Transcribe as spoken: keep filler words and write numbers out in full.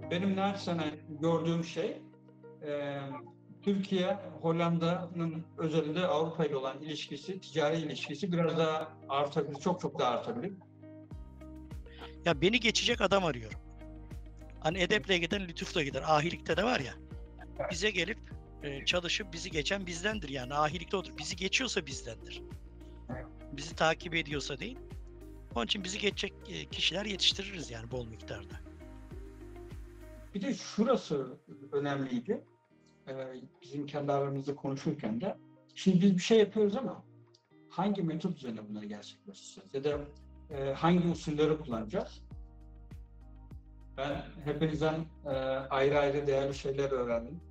benim naçizane gördüğüm şey, e, Türkiye, Hollanda'nın özelinde Avrupa ile olan ilişkisi, ticari ilişkisi biraz daha artabilir, çok çok daha artabilir. Ya beni geçecek adam arıyorum. Hani edeple giden lütufla gider. Ahilikte de var ya. Bize gelip e, çalışıp bizi geçen bizdendir yani. Ahilikte odur. Bizi geçiyorsa bizdendir. Bizi takip ediyorsa değil. Onun için bizi geçecek e, kişiler yetiştiririz yani bol miktarda. Bir de şurası önemliydi. Ee, bizim kendi aramızda konuşurken de. Şimdi biz bir şey yapıyoruz ama hangi metot üzerine bunları gerçekleştireceğiz? Ya da e, hangi usulleri kullanacağız? Ben hepinizden e, ayrı ayrı değerli şeyler öğrendim.